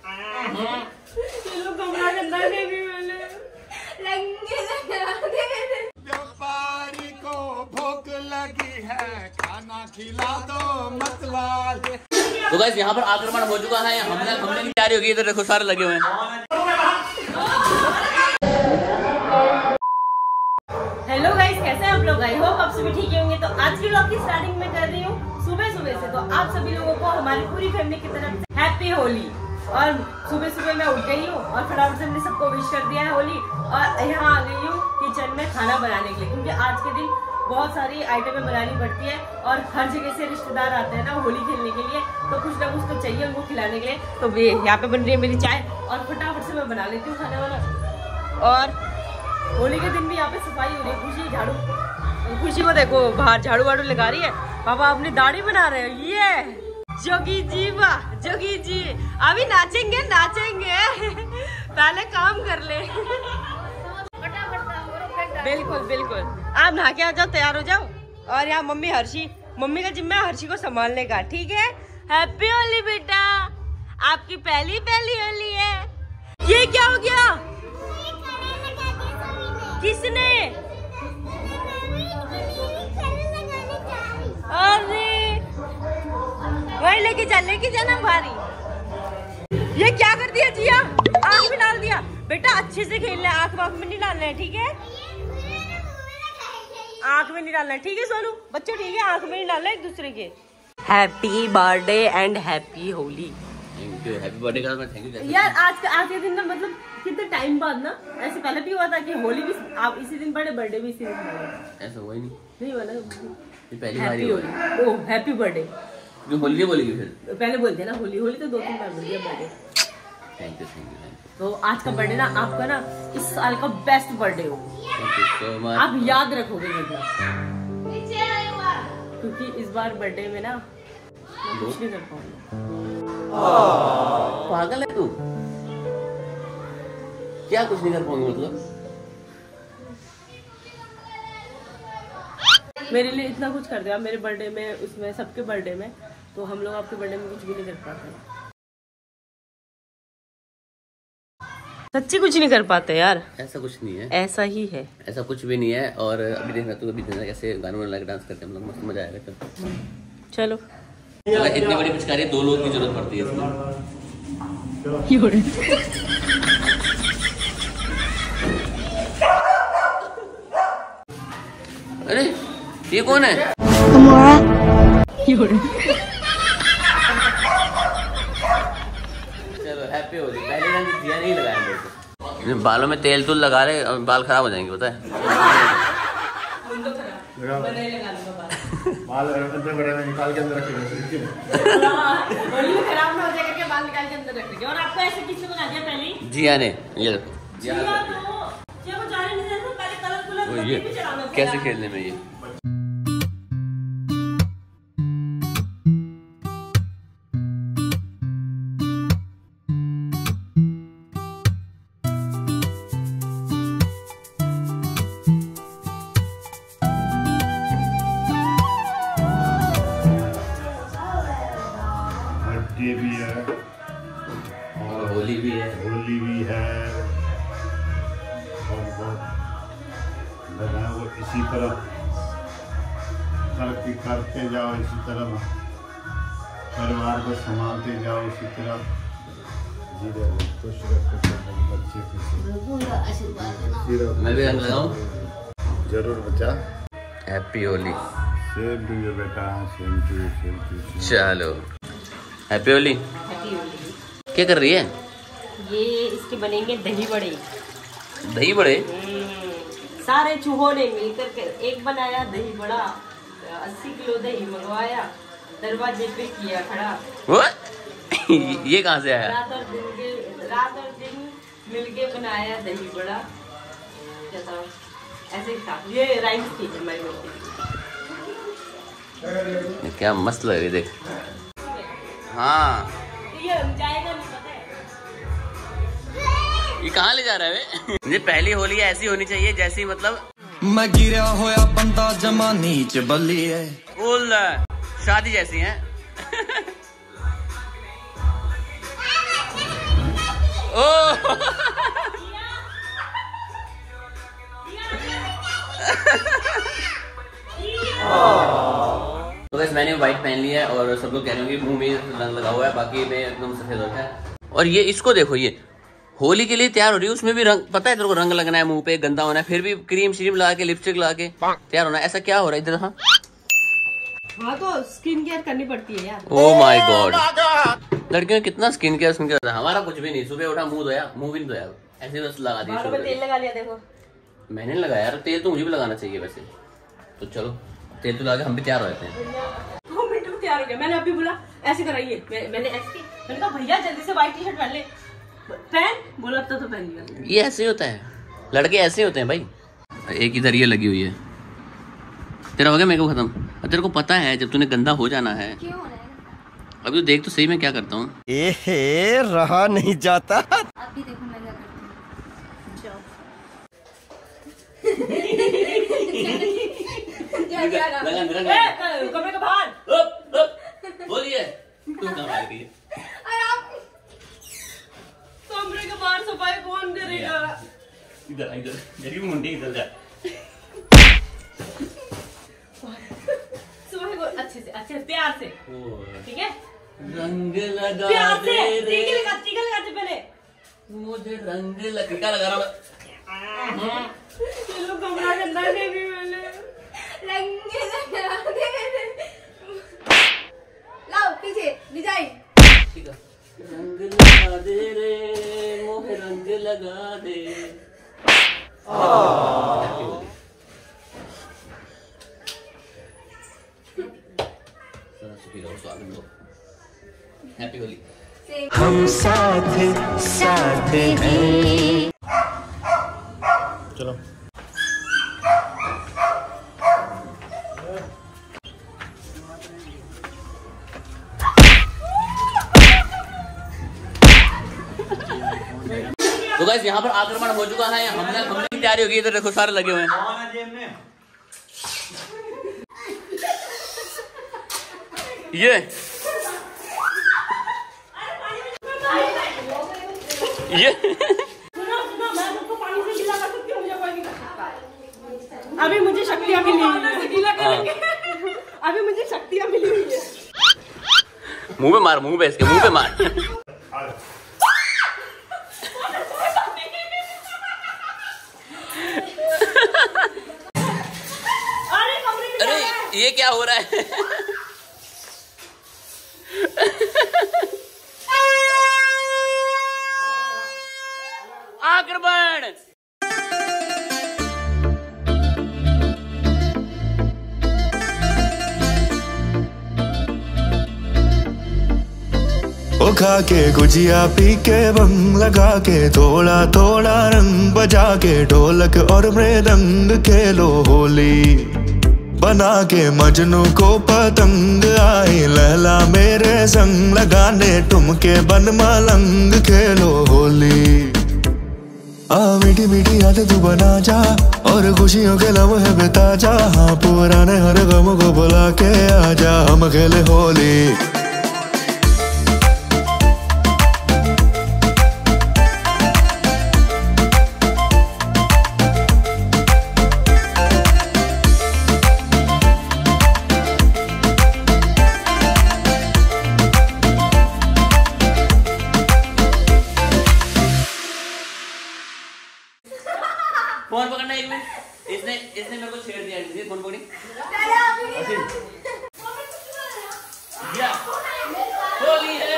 ये लोग कमरा के अंदर दे भी मैंने व्यापारी को भूख लगी है, खाना खिला दो मतवाले। तो गाइस यहाँ पर आक्रमण हो चुका है, हमने की तैयारी होगी। इधर देखो सारे लगे हुए हैं। हेलो गाइस, कैसे हैं आप लोग? आई होप आप सभी ठीक होंगे। तो आज की व्लॉग की स्टार्टिंग में कर रही हूँ सुबह से। तो आप सभी लोगों को हमारी पूरी फैमिली की तरफ से हैप्पी होली। और सुबह मैं उठ गई हूँ और फटाफट से हमने सबको विश कर दिया है होली। और यहाँ आ गई हूँ किचन में खाना बनाने के लिए, क्योंकि आज के दिन बहुत सारी आइटमें बनानी पड़ती है और हर जगह से रिश्तेदार आते हैं ना होली खेलने के लिए, तो कुछ ना कुछ तो चाहिए उनको खिलाने के लिए। तो यहाँ पे बन रही है मेरी चाय और फटाफट से मैं बना लेती हूँ खाना वाना। और होली के दिन भी यहाँ पे सफाई हो रही है। खुशी झाड़ू, खुशी को देखो बाहर झाड़ू वाड़ू लगा रही है। पापा अपनी दाढ़ी बना रहे हो। ये जोगी जी, वाह जोगी जी, अभी नाचेंगे पहले काम कर ले। बिल्कुल आप नहा के आ जाओ, तैयार हो जाओ। और यहाँ मम्मी का जिम्मा हर्षी को संभालने का, ठीक है? हैप्पी होली बेटा, आपकी पहली होली है। ये क्या हो गया? किसने? अरे वही लेके जाना भारी। ये क्या कर दिया जिया? आँख में डाल दिया। बेटा अच्छे से खेलना है, आँख में नहीं डालना है, ठीक है? आँख में नहीं डालना है, ठीक है सोनू? बच्चों ठीक है, आँख में नहीं डालना है एक दूसरे के। Happy birthday and happy Holi. Happy birthday का मैं थैंक यू यार। आज के दिन ना, मतलब कितने टाइम बाद ना, ऐसे पहले भी हुआ था कि होली भी आप इसी दिन बर्थडे भी इसी दिन पड़े। ऐसा हुआ ही नहीं हुआ ना, ये पहली बार ही होली। ओह हैप्पी बर्थडे जो होली नहीं बोलेगी फिर पहले बोलते हैं ना, होली तो 2-3 बार बोल दिया बर्थडे। Thank you. तो आज का बर्थडे ना आपका ना इस साल का बेस्ट बर्थडे हो। आप याद रखोगे क्योंकि इस बार बर्थडे में ना मैं कुछ नहीं कर पाऊंगा। पागल है तू? क्या कुछ नहीं कर पाऊंगी मतलब? मेरे लिए इतना कुछ कर दिया मेरे बर्थडे में, उसमें सबके बर्थडे में। तो हम लोग आपके बर्थडे में कुछ भी नहीं कर पाते, सच्ची कुछ नहीं कर पाते यार। ऐसा कुछ नहीं है, ऐसा ही है, ऐसा कुछ भी नहीं है। और अभी देखना तू, अभी देखना कैसे गाने वाने लगा डांस करते हैं हम लोग, मस्त मजा आएगा। चलो इतनी बड़ी पिचकारी 2 लोगों की जरूरत पड़ती है अरे ये कौन है? चलो हैप्पी होली। पहले दिन दिया नहीं लगाया मेरे को। बालों में तेल तूल लगा रहे, बाल खराब हो जाएंगे, पता है? बाल अंदर निकाल के अंदर रखेंगे। खराब ना हो जाएगा कि बाल निकाल के अंदर रखेंगे। और आपको ऐसे किसने बना दिया पहले? जिया ने। ये देखो ये कैसे खेलने में ये बर्थडे भी है और होली भी है। और लगाए वो इसी तरह तरक्की करते जाओ, इसी तरह परिवार को संभालते जाओ, इसी तरह जीते रहो, खुश रखो बच्चे खुश। मैं भी रंग लगाऊं? जरूर बच्चा। Happy Holi. Same to you बेटा, सेम टू यू। चलो हैप्पी होली। क्या कर रही है? ये इसके बनेंगे दही बड़े। दही बड़े? सारे चूहों ने मिलकर एक बनाया दही बड़ा। 80 किलो दही मंगवाया, दरवाजे पे किया खड़ा। ये कहाँ से आया? रात और दिन मिलके बनाया दही बड़ा। क्या था? ऐसे ही था। ये राइस थी हमारी मम्मी। क्या मस्त लग रही, देख। हाँ ये जाएगा नहीं, पता है? ये कहाँ ले जा रहा है? ये पहली होली ऐसी होनी चाहिए जैसी, मतलब मैं गिरा होया बंदा जमा नीच बल्ली है, फुल शादी जैसी है। व्हाइट पहन लिया है और सब लोग कह रहे होंगे मुंह में रंग लगा हुआ है, बाकी में एकदम सफेद होता है। और ये इसको देखो, ये होली के लिए तैयार हो रही है, उसमें भी रंग, पता है तेरे को रंग लगना है, मुंह पे गंदा होना है, फिर भी क्रीम श्रीम लगा के लिपस्टिक लगा के तैयार होना है। ऐसा क्या हो रहा है इधर? हाँ तो स्किन केयर करनी पड़ती है यार। ओह माय गॉड, लड़कियों कितना स्किन केयर होता है, हमारा कुछ भी नहीं। सुबह उठा, मुंह धोया, मुंह भी नहीं धोया, ऐसे बस लगा दिया। बालों में तेल लगा लिया देखो। मैंने लगाया यार तेल, तो मुझे भी लगाना चाहिए वैसे। तो चलो तेल तो लगा के हम भी तैयार हो जाते हैं। 2 मिनट में तैयार हो गया। मैंने अभी बोला ऐसे कराइए, मैंने ऐसे की, मैंने कहा भैया जल्दी से व्हाइट टी शर्ट पहन ले, पहन बोला तो पहन लिया। ये ऐसे होता है, लड़के ऐसे होते हैं भाई। एक इधर ये लगी हुई है, तेरा हो गया मेकअप खत्म। अब तेरे को पता है जब तूने गंदा हो जाना है। अभी तो देख तो सही मैं क्या करता हूँ। एहे रहा नहीं जाता। अभी देखो मैं क्या करती हूँ। कमरे के बाहर बोलिए तू कहाँ आ गई? कमरे के बाहर सफाई कौन करेगा? इधर इधर मेरी मुंडी इधर जा। अच्छे से प्यार से, ठीक है? रंग लगा प्यार से दे रे, टीका लगाते पहले। मुझे रंग लगा लगा रहा हूँ। चलो कमरा गंदा नहीं भी मैंने रंग लगा दे। लाओ पीछे डिजाइन। ठीक है, रंग लगा दे रे, मोहे रंग लगा दे। हैप्पी होली। हम साथ साथ हैं। चलो तो गाइस यहाँ पर आक्रमण हो चुका है, हमने की तैयारी होगी। इधर देखो सारे लगे हुए हैं। ये अभी मुझे शक्तियाँ मिली हुई है। अभी मुझे शक्तियाँ मिली हुई है। मुंह पे मार, मुंह पे इसके मुंह पे मार। अरे ये क्या हो रहा है? आक्रमण। ओ खा के गुजिया पी के बंग लगा के थोड़ा थोड़ा रंग बजा के ढोलक और मृदंग खेलो होली बना के मजनू को पतंग आई लैला मेरे संग लगाने ठुमके बन मलंग खेलो होली। आ मीठी मीठी याद तू बना जा और खुशियों के लम्हे बिता जा। हाँ पुराने हर गम को बुला के आजा हम खेले होली। फोन पकड़ना एक मिनट। इसने मेरे को छेड़ दिया। फोन पकड़ी या होली है।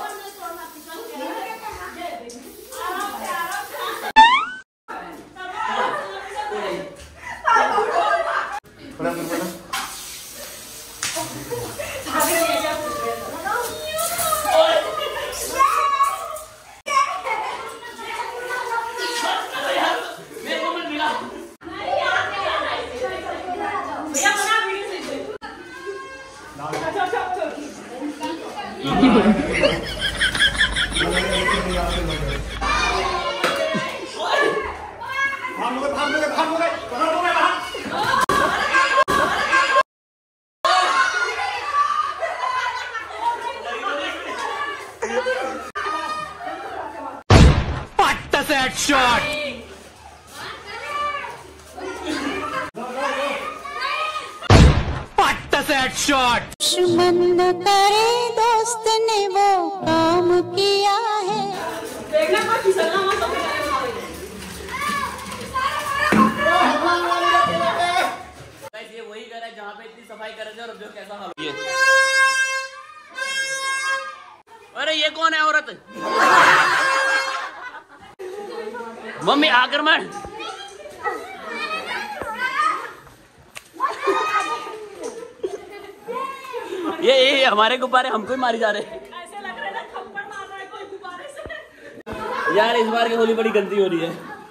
Shot. What the set that shot. दुश्मन करे दोस्त ने वो काम किया है। देखना कोई फिसलना मत। ये वही घर है जहाँ पे इतनी सफाई कर रहे थे और अब जो कैसा हाल है। अरे ये कौन है औरत? मम्मी आक्रमण। ये हमारे गुब्बारे हमको ही मारी जा रहे हैं। ऐसे लग रहा है ना थप्पड़ मार रहा है कोई गुब्बारे से। यार इस बार की होली बड़ी गंदी हो रही है।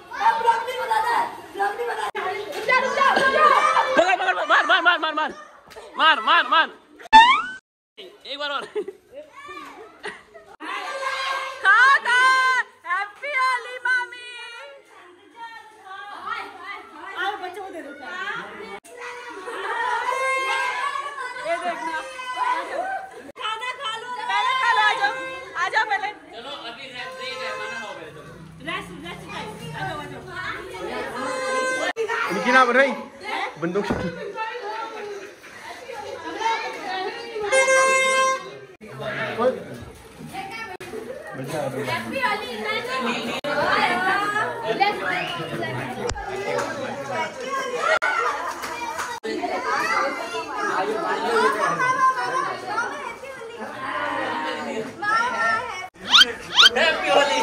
मार मार मार मार मार मार मार मार एक बार और। हैप्पी होली मामी। आओ बच्चों को दे दो। ये देखना खाना खा लो। पहले खा लो। आ जाओ पहले। चलो अभी रेस्ट है खाना खाओ पहले। चलो रेस्ट आ जाओ। निकी ना बन रही बंदूक से। हैप्पी होली।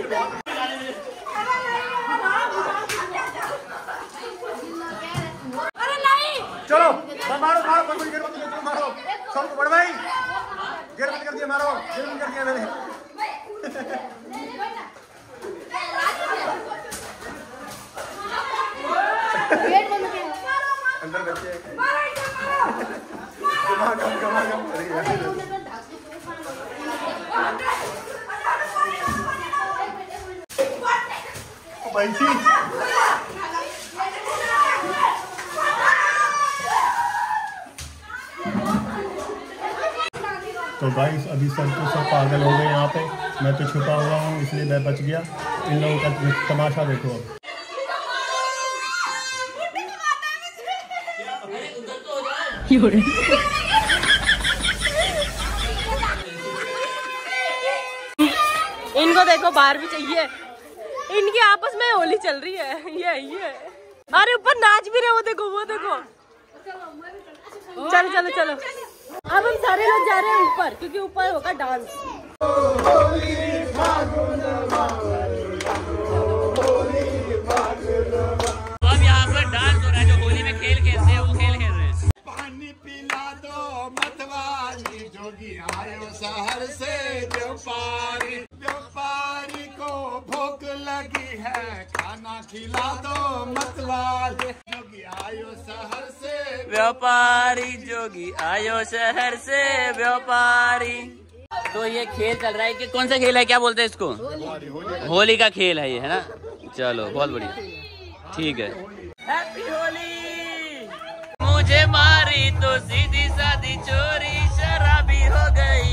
चलो मारो मारो कोई गिर मत मारो सबको बड़ भाई गिर मत कर दिया मारो गिर मत कर दिया मैंने। अंदर बच्चे भाई सी। तो गाइस अभी सब तो सब पागल हो गए यहाँ पे। मैं तो छुपा हुआ हूँ इसलिए मैं बच गया। इन लोगों का तमाशा देखो अब। इनको देखो बाहर भी चाहिए। इनकी आपस में होली चल रही है। ये अरे ऊपर नाच भी रहे। वो देखो चलो चलो चलो। अब हम सारे लोग जा रहे हैं ऊपर क्योंकि ऊपर होगा डांस। अब यहाँ पर डांस हो रहा है। जो होली में खेल खेलते हैं वो खेल खेल रहे हैं। पानी पिला दो मतवाली जोगी आयो शहर से। व्यापारी को भूख लगी है खाना खिला दो मतवाली जोगी आयो शहर से। व्यापारी जोगी आयो शहर से व्यापारी। तो ये खेल चल रहा है कि कौन सा खेल है? क्या बोलते हैं इसको? होली का खेल है ये, है ना? चलो बहुत बढ़िया, ठीक है। हैप्पी होली। मुझे मारी तो सीधी सादी चोरी शराबी हो गई।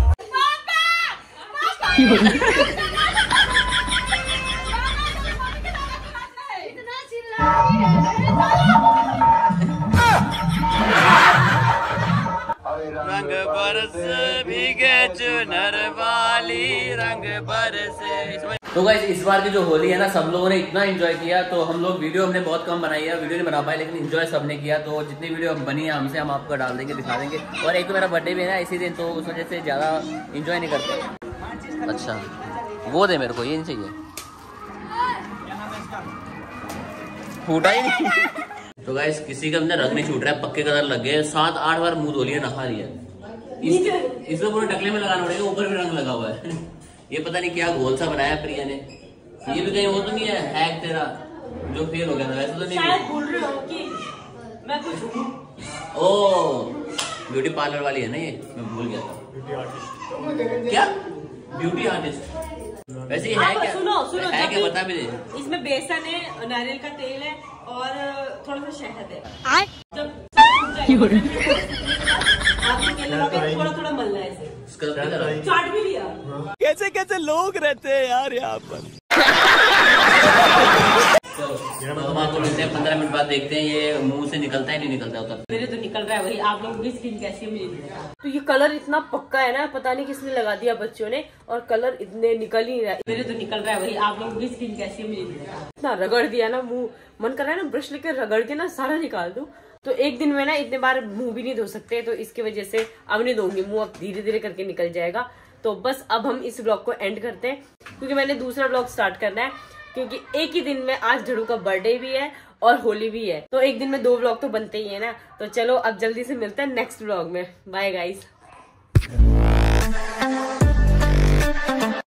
रंग बरस भीगे चुनर वाली रंग बरसे। तो गाइस इस बार की जो होली है ना सब लोगों ने इतना एंजॉय किया। तो हम लोग वीडियो हमने बहुत कम बनाई है, वीडियो नहीं बना पाए, लेकिन एंजॉय सबने किया। तो जितनी वीडियो बनी है हमसे हम आपको डाल देंगे, दिखा देंगे। और एक तो मेरा बर्थडे भी है ना इसी दिन, तो उस वजह से ज्यादा एंजॉय नहीं करते। अच्छा वो दे मेरे को, ये नहीं चाहिए, फूटा ही नहीं। तो गाइस किसी का अंदर रंग नहीं छूट रहा है, पक्के कलर लग गए। 7-8 बार मुंह धो लिया, नहा लिया। इसमें पूरे टकले में लगाना पड़ेगा, ऊपर भी रंग लगा हुआ है। ये पता नहीं क्या घोल सा बनाया प्रिया ने। ये भी कहीं वो तो नहीं है हैक तेरा जो फेल हो गया था? वैसे तो नहीं, शायद भूल रहे हो कि मैं कुछ हूँ। ओ ब्यूटी पार्लर वाली है ना ये, मैं भूल गया था। क्या ब्यूटी आर्टिस्ट? वैसे ही है क्या? सुनो है क्या बता भी दे। इसमें बेसन है, नारियल का तेल है और थोड़ा सा शहद है। जब थोड़ा थोड़ा मलना है इसे। चाट भी लिया। कैसे कैसे लोग रहते हैं यार यहाँ पर। तो हम आपको मिलते हैं 15 मिनट बाद, देखते हैं ये मुंह से निकलता है नहीं निकलता होता। मेरे तो निकल रहा है भाई, आप लोगों की स्किन कैसी है मुझे। तो ये कलर इतना पक्का है ना, पता नहीं किसने लगा दिया बच्चों ने, और कलर इतने निकल ही रहा है। मेरे तो निकल रहा है भाई, आप लोगों की स्किन कैसी है मुझे। इतना रगड़ दिया ना मुंह, मन कर रहा है ना ब्रश लेकर रगड़ के ना सारा निकाल दूं। तो एक दिन में ना इतने बार मुंह भी नहीं धो सकते, तो इसकी वजह से अब नहीं धोऊंगी मुंह, अब धीरे धीरे करके निकल जाएगा। तो बस अब हम इस ब्लॉग को एंड करते हैं, क्योंकि मैंने दूसरा ब्लॉग स्टार्ट करना है, क्योंकि एक ही दिन में आज झड़ू का बर्थडे भी है और होली भी है, तो एक दिन में 2 ब्लॉग तो बनते ही है ना। तो चलो अब जल्दी से मिलते हैं नेक्स्ट ब्लॉग में। Bye guys.